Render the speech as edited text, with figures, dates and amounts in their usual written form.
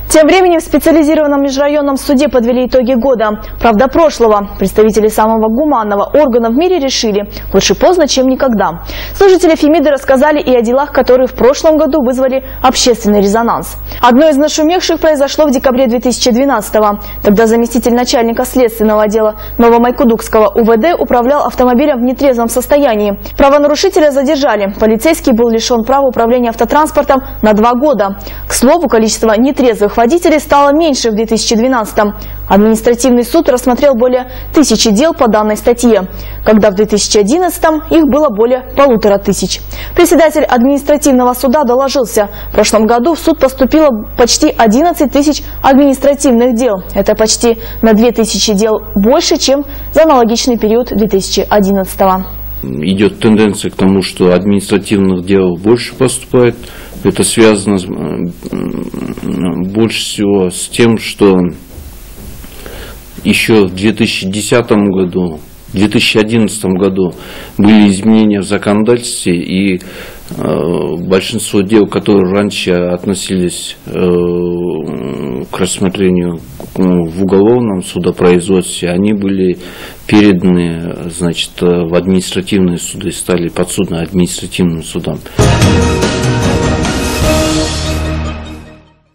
Тем временем в специализированном межрайонном суде подвели итоги года. Правда прошлого. Представители самого гуманного органа в мире решили – лучше поздно, чем никогда. Служители Фемиды рассказали и о делах, которые в прошлом году вызвали общественный резонанс. Одно из нашумевших произошло в декабре 2012-го. Тогда заместитель начальника следственного отдела Новомайкудукского УВД управлял автомобилем в нетрезвом состоянии. Правонарушителя задержали. Полицейский был лишен права управления автотранспортом на 2 года. К слову, количество нетрезвых водителей стало меньше в 2012-м. Административный суд рассмотрел более 1000 дел по данной статье, когда в 2011-м их было более 1500. Председатель административного суда доложился, в прошлом году в суд поступило почти 11 тысяч административных дел. Это почти на 2000 дел больше, чем за аналогичный период 2011-го. Идет тенденция к тому, что административных дел больше поступает. Это связано больше всего с тем, что еще в 2010 году, в 2011 году были изменения в законодательстве, и большинство дел, которые раньше относились к рассмотрению в уголовном судопроизводстве, они были переданы, значит, в административные суды, стали подсудны административным судам.